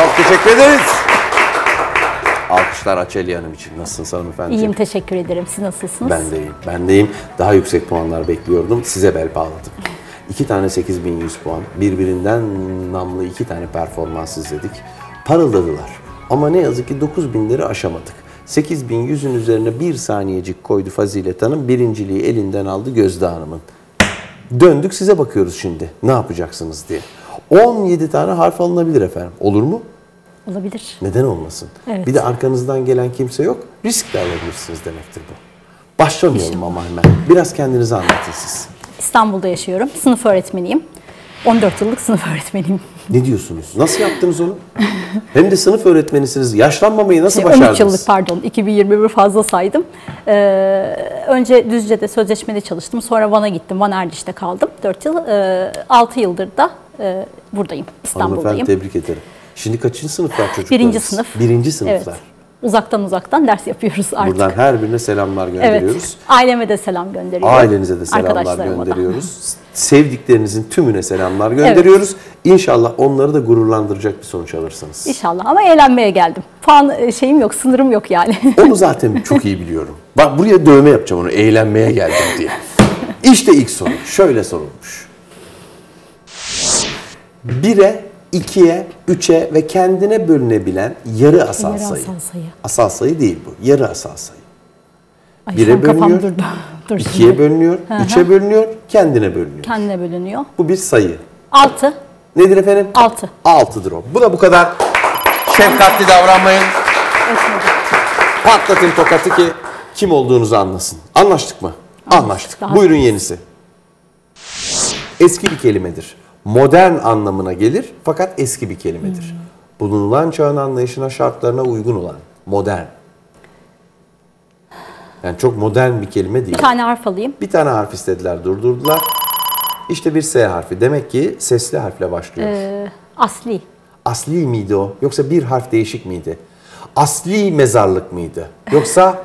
Çok teşekkür ederiz. Alkışlar Açelya Hanım için. Nasılsınız hanımefendi? İyiyim, teşekkür ederim. Siz nasılsınız? Ben de iyiyim. Ben de iyiyim. Daha yüksek puanlar bekliyordum. Size bel bağladım. 2 tane 8100 puan. Birbirinden namlı 2 tane performans izledik. Parıldadılar. Ama ne yazık ki 9000'leri aşamadık. 8100'ün üzerine 1 saniyecik koydu Fazilet Hanım. Birinciliği elinden aldı Gözde Hanım'ın. Döndük size bakıyoruz şimdi. Ne yapacaksınız diye. 17 tane harf alınabilir efendim. Olur mu? Olabilir. Neden olmasın? Evet. Bir de arkanızdan gelen kimse yok. Risk de alabilirsiniz demektir bu. Başlamayalım ama hemen. Biraz kendinizi anlatın siz. İstanbul'da yaşıyorum. Sınıf öğretmeniyim. 14 yıllık sınıf öğretmeniyim. Ne diyorsunuz? Nasıl yaptınız onu? Hem de sınıf öğretmenisiniz. Yaşlanmamayı nasıl başardınız? 13 yıllık pardon. 2021 fazla saydım. Önce Düzce'de sözleşmeli çalıştım. Sonra Van'a gittim. Van Erciş'te kaldım. 4 yıl. 6 yıldır da buradayım. İstanbul'dayım. Hanımefendi tebrik ederim. Şimdi kaçıncı sınıflar çocuklarınız? 1. sınıf. 1. sınıflar. Evet. Uzaktan ders yapıyoruz artık. Buradan her birine selamlar gönderiyoruz. Evet. Aileme de selam gönderiyorum. Ailenize de selamlar Arkadaşlarıma gönderiyoruz. Sevdiklerinizin tümüne selamlar gönderiyoruz. Evet. İnşallah onları da gururlandıracak bir sonuç alırsınız. İnşallah ama eğlenmeye geldim. Puan şeyim yok, sınırım yok yani. Onu zaten çok iyi biliyorum. Bak buraya dövme yapacağım onu, eğlenmeye geldim diye. İşte ilk soru. Şöyle sorulmuş. 1'e, 2'ye, 3'e ve kendine bölünebilen yarı asal sayı. Asal sayı değil bu. Yarı asal sayı. 1'e bölünüyor, 2'ye bölünüyor, 3'e bölünüyor, kendine bölünüyor. Kendine bölünüyor. Bu bir sayı. 6. Nedir efendim? 6. 6'dır o. Bu da bu kadar. Şefkatli davranmayın. Patlatın tokatı ki kim olduğunuzu anlasın. Anlaştık mı? Anlaştık. Buyurun yenisi. Eski bir kelimedir. Modern anlamına gelir fakat eski bir kelimedir. Bulunulan çağın anlayışına, şartlarına uygun olan. Modern. Yani çok modern bir kelime değil. Bir tane harf alayım. Bir tane harf istediler, durdurdular. İşte bir S harfi. Demek ki sesli harfle başlıyor. Asli. Asli miydi o? Yoksa bir harf değişik miydi? Asli mezarlık mıydı? Yoksa?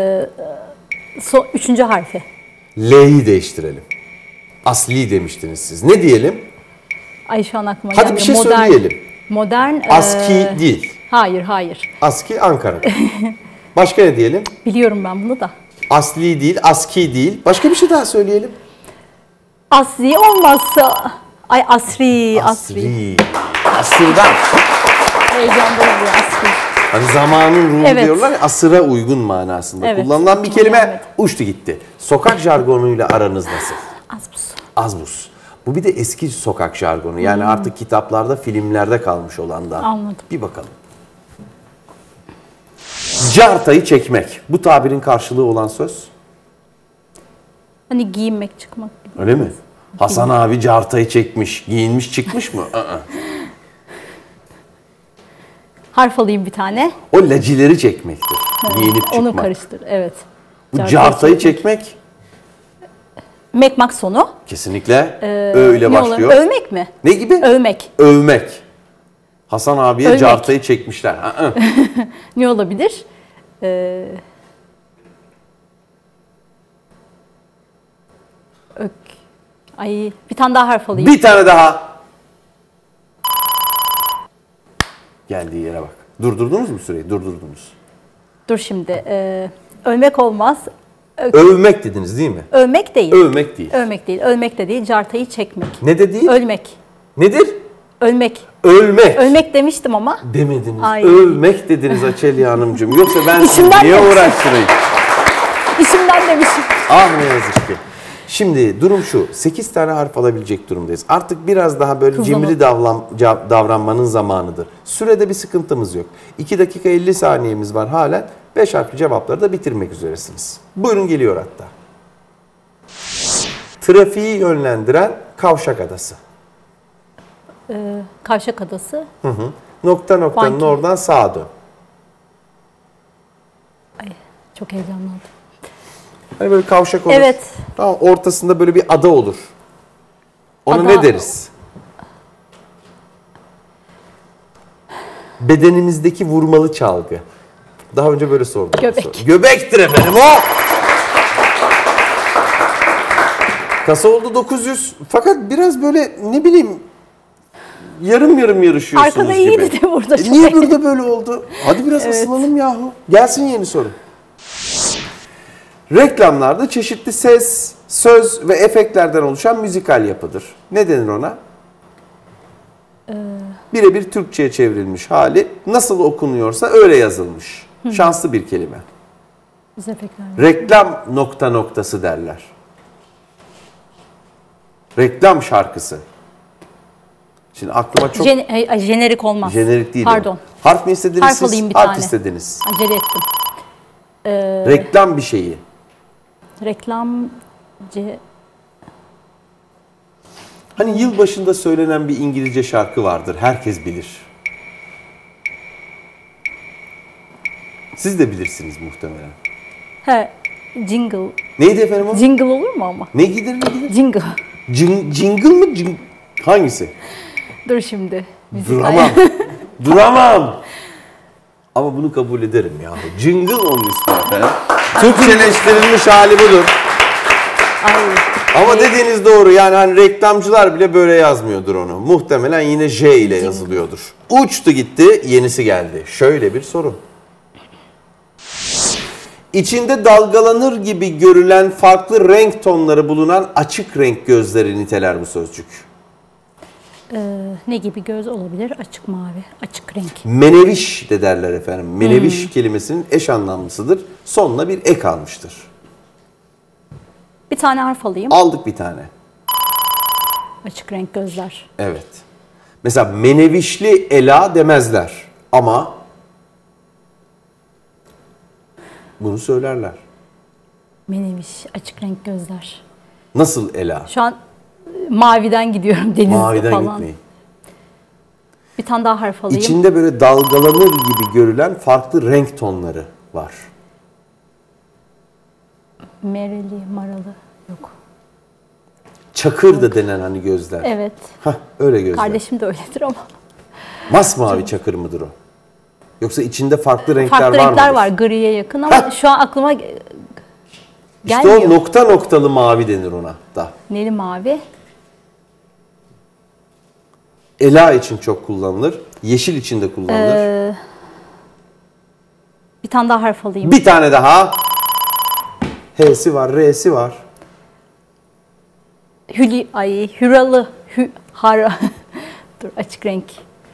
3. harfi. L'yi değiştirelim. Asli demiştiniz siz. Ne diyelim? Ay şu an aklıma geldi. Hadi bir şey söyleyelim. Modern. Aski değil. Hayır. Aski Ankara. Başka ne diyelim? Biliyorum ben bunu da. Asli değil, aski değil. Başka bir şey daha söyleyelim. Asli olmazsa. Ay asri. Asırdan. Heyecanlı oluyor asri. Hani zamanın ruhu diyorlar ya, asıra uygun manasında kullanılan bir kelime uçtu gitti. Sokak jargonuyla aranız nasıl? Az buz. Bu bir de eski sokak jargonu. Yani artık kitaplarda, filmlerde kalmış olandan. Anladım. Bir bakalım. Cartayı çekmek. Bu tabirin karşılığı olan söz? Hani giyinmek, çıkmak gibi. Öyle mi? Hasan abi cartayı çekmiş, giyinmiş çıkmış mı? Harf alayım bir tane. O lacileri çekmektir. Giyinip çıkmak. Onu karıştır, evet. Bu cartayı çekmek? Mekmak sonu. Kesinlikle. Öyle başlıyor. Övmek mi? Ne gibi? Övmek. Övmek. Hasan abiye cartayı çekmişler. Ne olabilir? Ay, bir tane daha harf alayım. Bir tane daha. Geldiği yere bak. Durdurdunuz mu süreyi? Durdurdunuz. Dur şimdi. Övmek olmaz. Övmek dediniz değil mi? Övmek değil. Övmek değil. Övmek değil. Ölmek de değil. Cartayı çekmek. Ne de değil? Ölmek. Nedir? Ölmek. Ölmek. Ölmek demiştim ama. Demediniz. Ay. Övmek dediniz Açelya Hanımcığım. Yoksa ben sizi niye uğraştırayım? İşimden demişim. Ah ne yazık ki. Şimdi durum şu. 8 tane harf alabilecek durumdayız. Artık biraz daha böyle cimri davranmanın zamanıdır. Sürede bir sıkıntımız yok. 2 dakika 50 saniyemiz var halen. 5 harfli cevapları da bitirmek üzeresiniz. Buyurun geliyor hatta. Trafiği yönlendiren kavşak adası. Kavşak adası. Noktanın oradan sağa dön. Ay, çok heyecanlandım. Hani böyle kavşak olur. Evet. Tamam, ortasında böyle bir ada olur. Ona ne deriz? Bedenimizdeki vurmalı çalgı. Daha önce böyle sordum. Göbek. Göbektir efendim o. Kasa oldu 900. Fakat biraz böyle ne bileyim yarım yarım yarışıyorsunuz Arkada gibi. iyiydi de burada. Niye burada böyle oldu? Hadi biraz ısınalım yahu. Gelsin yeni soru. Reklamlarda çeşitli ses, söz ve efektlerden oluşan müzikal yapıdır. Ne denir ona? Birebir Türkçe'ye çevrilmiş hali. Nasıl okunuyorsa öyle yazılmış. Şanslı bir kelime. Reklam nokta noktası derler. Reklam şarkısı. Şimdi aklıma çok... Jenerik olmaz. Jenerik değil. Pardon. Harf mi istediniz Harf siz? alayım bir Harf tane. istediniz. Acele ettim. Reklam bir şeyi. Reklam... Hani yılbaşında söylenen bir İngilizce şarkı vardır. Herkes bilir. Siz de bilirsiniz muhtemelen. He, jingle. Neydi efendim o? Jingle olur mu ama? Ne gider ne gider? Jingle. Jingle mı? Hangisi? Dur şimdi. Duramam. Duramam. Ama bunu kabul ederim ya. Jingle onun ismi efendim. Türkçeleştirilmiş hali budur. Ay. Ama dediğiniz doğru. Yani hani reklamcılar bile böyle yazmıyordur onu. Muhtemelen yine J ile yazılıyordur. Uçtu gitti, yenisi geldi. Şöyle bir soru. İçinde dalgalanır gibi görülen farklı renk tonları bulunan açık renk gözleri niteler bu sözcük. Ne gibi göz olabilir? Açık mavi, açık renk. Meneviş de derler efendim. Meneviş kelimesinin eş anlamlısıdır. Sonuna bir ek almıştır. Bir tane harf alayım. Aldık bir tane. Açık renk gözler. Evet. Mesela menevişli Ela demezler. Ama bunu söylerler. Meneviş, açık renk gözler. Nasıl Ela? Şu an maviden gidiyorum, denizli Maviden falan. gitmeyin. Bir tane daha harf alayım. İçinde böyle dalgalanır gibi görülen farklı renk tonları var. Mereli, maralı. Yok. Çakır da denen hani gözler. Evet. Hah, öyle gözler. Kardeşim de öyledir ama. Masmavi çakır mıdır o? Yoksa içinde farklı renkler Farklı var renkler mıdır? var, griye yakın ama şu an aklıma İşte gelmiyor. o nokta noktalı mavi denir ona da. Neli mavi. Ela için çok kullanılır. Yeşil için de kullanılır. Bir tane daha harf alayım. Bir tane daha. H'si var, R'si var. Hüralı. Dur, açık renk.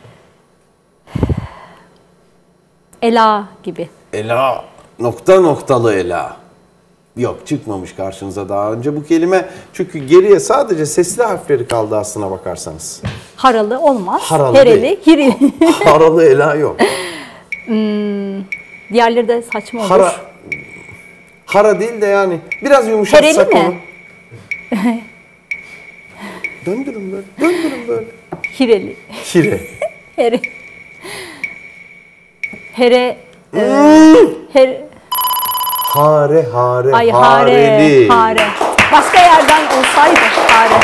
Ela gibi. Ela. Nokta noktalı Ela. Yok, çıkmamış karşınıza daha önce bu kelime. Çünkü geriye sadece sesli harfleri kaldı aslına bakarsanız. Haralı olmaz. Haralı Hereli, değil. hiri. Haralı Ela yok. Diğerleri de saçma olur. Hara değil de yani biraz yumuşatsak Hereli onu. mi? Döndürün böyle, döndürün böyle. Hireli. Hire. Here. Here. Hare, hare, Ay hareli. hare. Başka yerden olsaydı hare.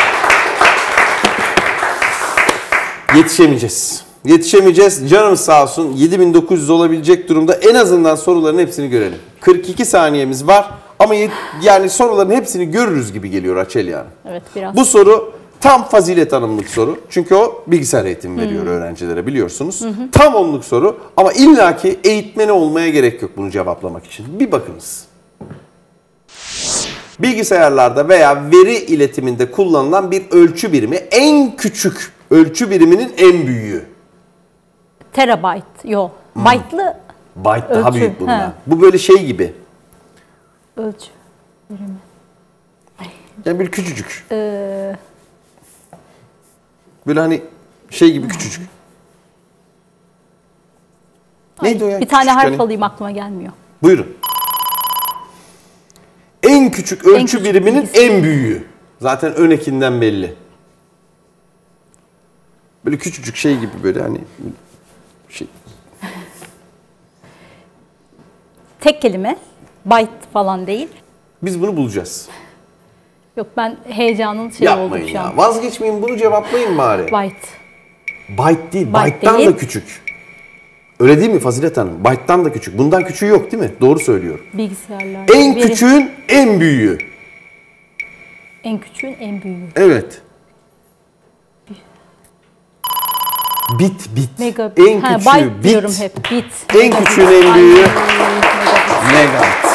Yetişemeyeceğiz. Yetişemeyeceğiz. Canımız sağ olsun. 7900 olabilecek durumda. En azından soruların hepsini görelim. 42 saniyemiz var ama yani soruların hepsini görürüz gibi geliyor Açelya Hanım. Evet, biraz. Bu soru tam fazilet hanımlık soru. Çünkü o bilgisayar eğitimi veriyor öğrencilere, biliyorsunuz. Tam onluk soru ama illaki eğitmeni olmaya gerek yok bunu cevaplamak için. Bir bakınız. Bilgisayarlarda veya veri iletiminde kullanılan bir ölçü birimi, en küçük ölçü biriminin en büyüğü. Terabyte. Yok. Byte'lı Byte daha ölçü, büyük bundan. he. Bu böyle şey gibi. ölçü birimi. Yani bir küçücük. Böyle hani şey gibi küçücük. Neydi o ya? Bir tane Küçük harf hani. alayım, aklıma gelmiyor. Buyurun. En küçük ölçü küçük biriminin bilgisayar. en büyüğü. Zaten ön ekinden belli. Böyle küçücük şey gibi böyle hani şey. Tek kelime. Byte falan değil. Biz bunu bulacağız. Yok, ben heyecanın şey oldum Yapmayın şu ya. an. Vazgeçmeyin, bunu cevaplayın bari. Byte. Byte değil. Byte Byte'dan değil. da küçük. Öyle değil mi Fazilet Hanım? Byte'dan da küçük. Bundan küçüğü yok değil mi? Doğru söylüyorum. Bilgisayarlar. En küçüğün en büyüğü. En küçüğün en büyüğü. Evet. Bit. Mega En Ha, küçüğü byte diyorum bit. hep. Bit. En küçüğün en büyüğü Megabit.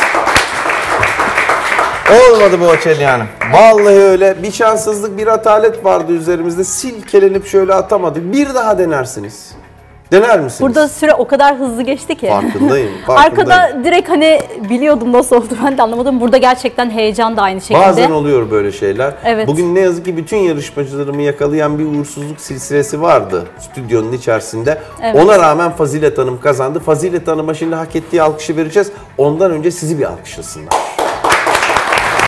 Olmadı bu Açelya Hanım. Vallahi öyle. Bir şanssızlık, bir atalet vardı üzerimizde. Silkelenip şöyle atamadık. Bir daha denersiniz. Dener misiniz? Burada süre o kadar hızlı geçti ki. Farkındayım. Arkada direkt hani biliyordum nasıl oldu ben de anlamadım. Burada gerçekten heyecan da aynı şekilde. Bazen oluyor böyle şeyler. Evet. Bugün ne yazık ki bütün yarışmacılarımı yakalayan bir uğursuzluk silsilesi vardı stüdyonun içerisinde. Evet. Ona rağmen Fazilet Hanım kazandı. Fazilet Hanım'a şimdi hak ettiği alkışı vereceğiz. Ondan önce sizi bir alkışlasınlar.